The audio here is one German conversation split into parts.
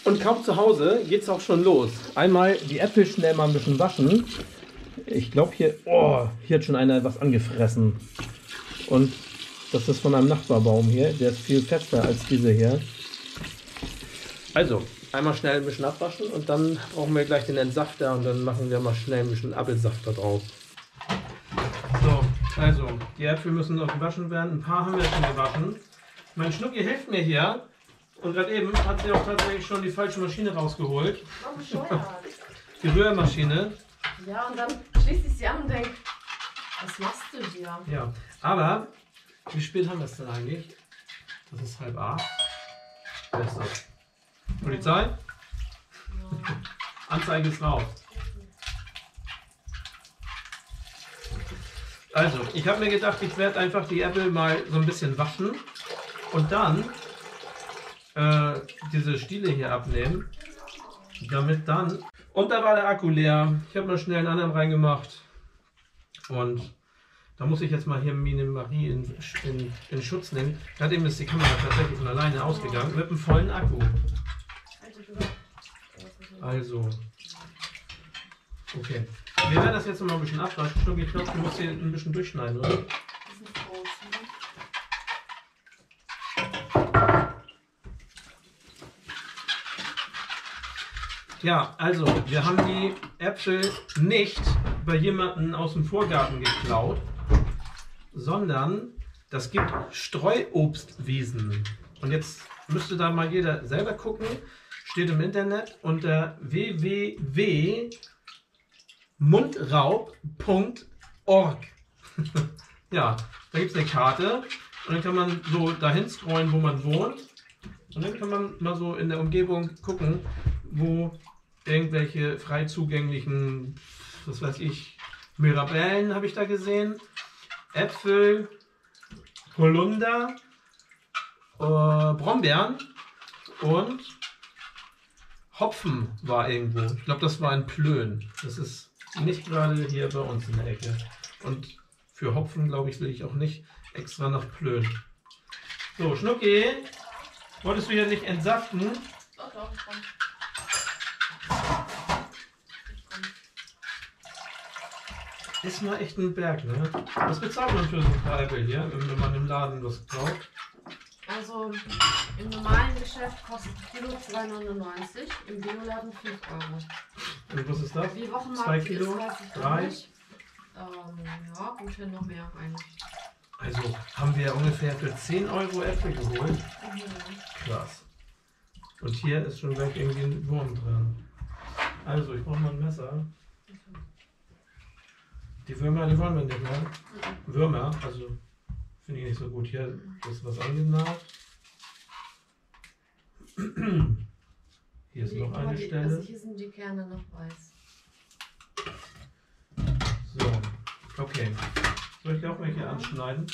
Und kaum zu Hause geht es auch schon los. Einmal die Äpfel schnell mal ein bisschen waschen. Ich glaube hier, oh, hier hat schon einer was angefressen. Und das ist von einem Nachbarbaum hier. Der ist viel fester als diese hier. Also, einmal schnell ein bisschen abwaschen und dann brauchen wir gleich den Entsafter und dann machen wir mal schnell ein bisschen Apfelsaft da drauf. So, also, die Äpfel müssen noch gewaschen werden. Ein paar haben wir schon gewaschen. Mein Schnucki hilft mir hier. Und gerade eben hat sie auch tatsächlich schon die falsche Maschine rausgeholt. Oh, bescheuert. Die Rührmaschine. Ja, und dann schließt ich sie an und denke, was machst du hier? Ja, aber wie spät haben wir es denn eigentlich? Das ist 7:30. Wer ist das? Polizei? Ja. Anzeige ist raus. Also, ich habe mir gedacht, ich werde einfach die Äpfel mal so ein bisschen waschen und dann diese Stiele hier abnehmen, damit dann... Und da war der Akku leer. Ich habe mal schnell einen anderen reingemacht und da muss ich jetzt mal hier Mine Marie in Schutz nehmen. Gerade eben ist die Kamera tatsächlich von alleine ausgegangen mit einem vollen Akku. Also, okay. Wir werden das jetzt noch mal ein bisschen abwaschen. Schnucki, ich glaube, du musst hier ein bisschen durchschneiden, oder? Ja, also, wir haben die Äpfel nicht bei jemandem aus dem Vorgarten geklaut, sondern das gibt Streuobstwiesen. Und jetzt müsste da mal jeder selber gucken. Steht im Internet unter www.mundraub.org. Ja, da gibt es eine Karte und dann kann man so dahin scrollen, wo man wohnt. Und dann kann man mal so in der Umgebung gucken, wo irgendwelche frei zugänglichen, was weiß ich, Mirabellen habe ich da gesehen, Äpfel, Holunder, Brombeeren und Hopfen war irgendwo. Ich glaube, das war in Plön. Das ist nicht gerade hier bei uns in der Ecke. Und für Hopfen, glaube ich, will ich auch nicht extra nach Plön. So, Schnucki, wolltest du hier nicht entsaften? Doch, doch, ich komm. Ist mal echt ein Berg, ne? Was bezahlt man für so ein paar Äpfel hier, wenn man im Laden was kauft? Also im normalen Geschäft kostet Kilo 2,99, im Bioladen 5 Euro. Und was ist das? Wie Wochenmarkt 2 Kilo? ist, weiß ich 3? nicht. Ja, gut, hier noch mehr eigentlich. Also haben wir ungefähr für 10 Euro Äpfel geholt. Krass. Und hier ist schon gleich irgendwie ein Wurm drin. Also, ich brauche mal ein Messer. Die Würmer, die wollen wir nicht, ne? Würmer, also finde ich nicht so gut. Hier ist was angenagt. Hier ist noch eine Stelle. Also hier sind die Kerne noch weiß. So, okay. Soll ich auch welche anschneiden?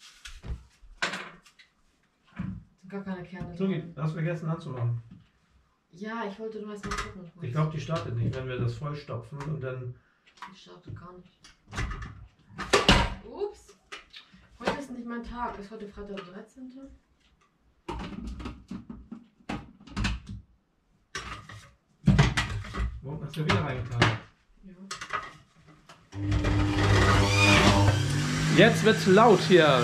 Sind gar keine Kerne Schnucki, drin. hast du vergessen anzumachen? Ja, ich wollte nur erst mal gucken. Ich glaube, die startet nicht, wenn wir das vollstopfen und dann... Die startet gar nicht. Ups. Heute ist nicht mein Tag. Ist heute Freitag der 13. Wo hast du wieder reingetan? Ja. Jetzt wird's laut hier.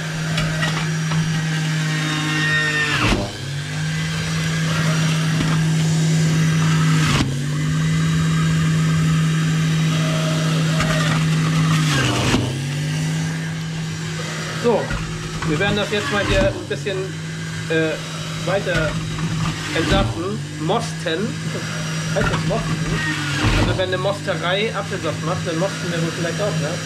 So, wir werden das jetzt mal hier ein bisschen weiter entsaften. Mosten. Heißt das Mosten? Also wenn eine Mosterei Apfelsaft macht, dann mosten wir wohl vielleicht auch, ne?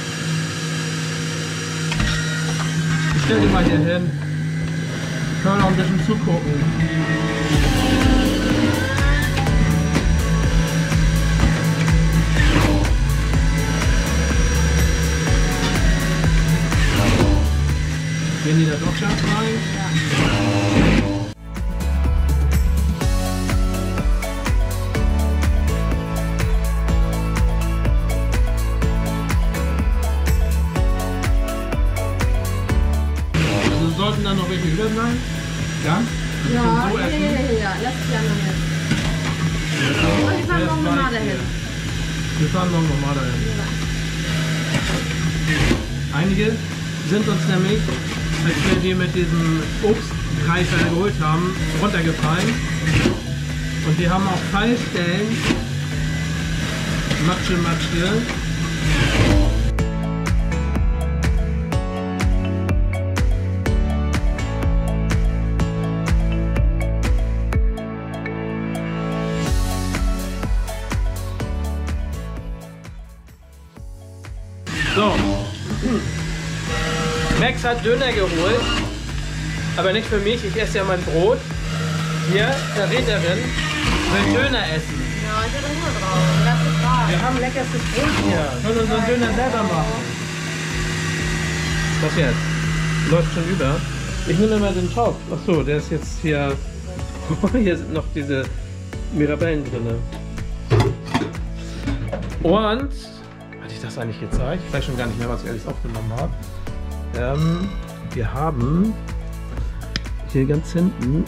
Ich stell dich mal hier hin. Ich kann noch ein bisschen zugucken. Gehen die da doch scharf rein? Ja. Also sollten da noch welche über sein? Ja? Ja, So essen? ja, lass die anderen jetzt. nochmal weit dahin. hier. Wir fahren morgen nochmal dahin. Einige sind uns nämlich, als wir die mit diesem Obstgreifer geholt haben, runtergefallen. Und die haben auch Fallstellen. Matsche, Matsche. So, Max hat Döner geholt, aber nicht für mich, ich esse ja mein Brot. Hier, Verräterin, will Döner essen. Ja, ich hatte Hunger drauf. Lass es drauf. Wir haben leckerstes Brot hier, können unseren Döner selber machen. Was jetzt? Läuft schon über. Ich nehme mal den Topf. Achso, der ist jetzt hier, hier sind noch diese Mirabellen drin. Und das eigentlich gezeigt? Ich weiß schon gar nicht mehr, was ich alles aufgenommen habe. Wir haben hier ganz hinten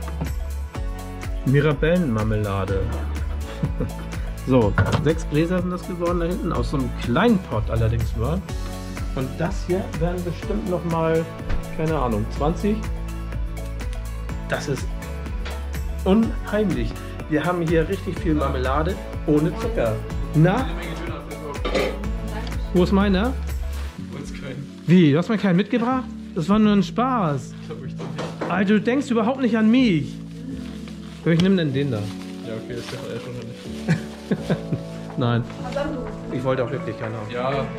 Mirabellenmarmelade. So, 6 Gläser sind das geworden da hinten, aus so einem kleinen Pot allerdings nur. Und das hier werden bestimmt noch mal, keine Ahnung, 20. Das ist unheimlich. Wir haben hier richtig viel Marmelade ohne Zucker. Na? Wo ist meiner? Uns keinen. Wie? Du hast mir keinen mitgebracht? Das war nur ein Spaß. Ich hab mich doch nicht. Alter, du denkst überhaupt nicht an mich. Ich nehme denn den da. Ja, okay, das ist ja schon nicht. Nein. Ich wollte auch wirklich keinen haben. Ja. Ja,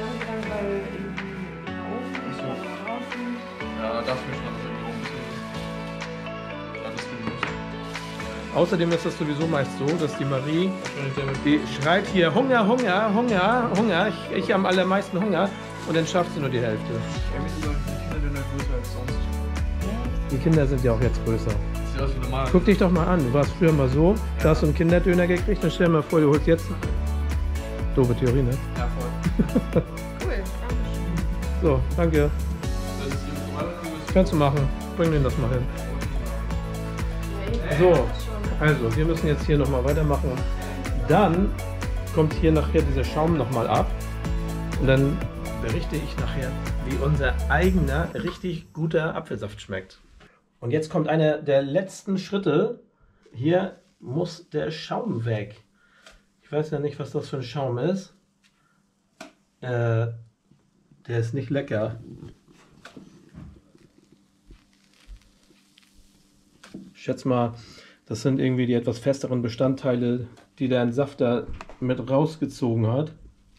darf ich schon noch ein bisschen. Alles gut. Außerdem ist das sowieso meist so, dass die Marie, die schreit hier Hunger, Hunger, Hunger, Hunger. Ich am allermeisten Hunger. Und dann schafft sie nur die Hälfte. Irgendwie sind die Kinder größer als sonst. Die Kinder sind ja auch jetzt größer. Sieht aus wie normal. Guck dich doch mal an. Du warst früher mal so, da hast du einen Kinderdöner gekriegt. Dann stell dir mal vor, du holst jetzt. Doofe Theorie, ne? Ja, voll. Cool, danke schön. So, danke. Das ist die normale Größe. Kannst du machen. Bring den das mal hin. So, also wir müssen jetzt hier nochmal weitermachen. Dann kommt hier nachher dieser Schaum nochmal ab. Und dann berichte ich nachher, wie unser eigener, richtig guter Apfelsaft schmeckt. Und jetzt kommt einer der letzten Schritte. Hier muss der Schaum weg. Ich weiß ja nicht, was das für ein Schaum ist. Der ist nicht lecker. Ich schätze mal, das sind irgendwie die etwas festeren Bestandteile, die der Entsafter mit rausgezogen hat.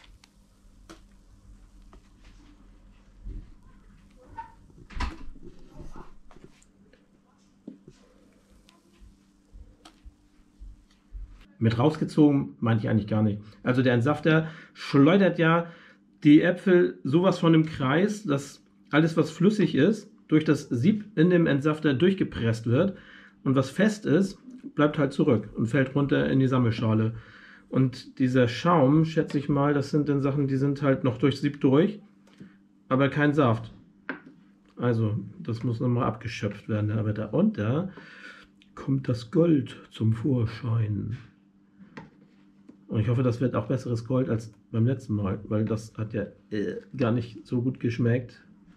Mit rausgezogen meinte ich eigentlich gar nicht. Also der Entsafter schleudert ja die Äpfel sowas von im Kreis, dass alles, was flüssig ist, durch das Sieb in dem Entsafter durchgepresst wird. Und was fest ist, bleibt halt zurück und fällt runter in die Sammelschale. Und dieser Schaum, schätze ich mal, das sind dann Sachen, die sind halt noch durchs Sieb durch, aber kein Saft. Also, das muss nochmal abgeschöpft werden. Aber darunter kommt das Gold zum Vorschein. Und ich hoffe, das wird auch besseres Gold als beim letzten Mal, weil das hat ja gar nicht so gut geschmeckt.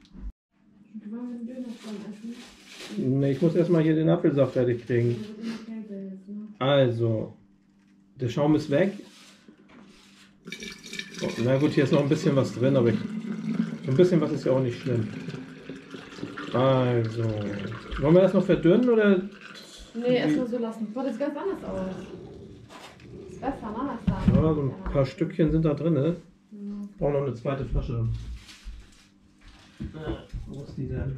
Ne, ich muss erstmal hier den Apfelsaft fertig kriegen. Also, der Schaum ist weg. Oh, na gut, hier ist noch ein bisschen was drin, aber ein bisschen was ist ja auch nicht schlimm. Also, wollen wir das noch verdünnen oder? Nee, erstmal so lassen. Boah, das sieht ganz anders aus. Das ist besser, ne? Das Ja, so ein paar Stückchen sind da drin. Ne? Ich brauche noch eine zweite Flasche. Wo ist die denn?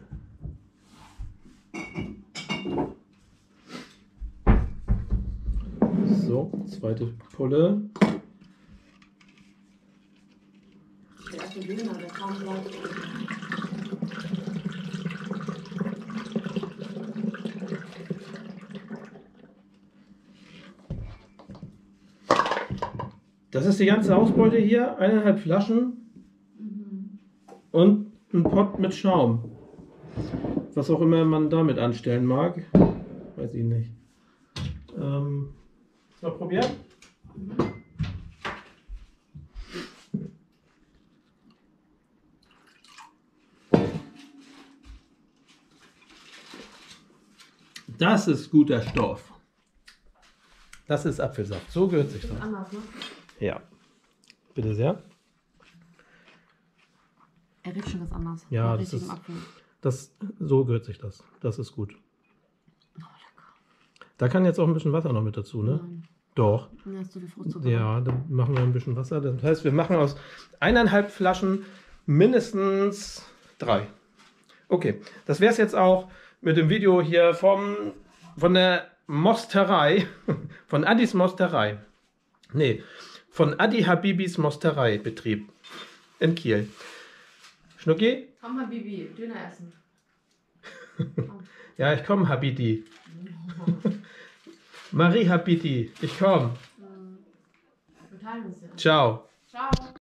So, zweite Pulle. Der erste Döner, der kam gleich. Das ist die ganze Ausbeute hier, 1,5 Flaschen und ein Pott mit Schaum. Was auch immer man damit anstellen mag, weiß ich nicht. Mal probieren? Das ist guter Stoff. Das ist Apfelsaft. So gehört sich das. Anders, ne? Ja. Bitte sehr. Er riecht schon was anders. Ja, Nach das richtigem ist- Apfel. So gehört sich das. Das ist gut. Oh, lecker. Da kann jetzt auch ein bisschen Wasser noch mit dazu, ne? Nein. Doch. Da hast du viel Fruchtzucker. Ja, dann machen wir ein bisschen Wasser. Das heißt, wir machen aus 1,5 Flaschen mindestens 3. Okay, das wäre es jetzt auch mit dem Video hier von der Mosterei, von Addis Mosterei. Nee, von Adi Habibis Mostereibetrieb in Kiel. Schnucki? Komm mal, Bibi, Döner essen. Ja, ich komme, Habiti. Marie Habiti, ich komme. Wir teilen uns ja. Ciao. Ciao.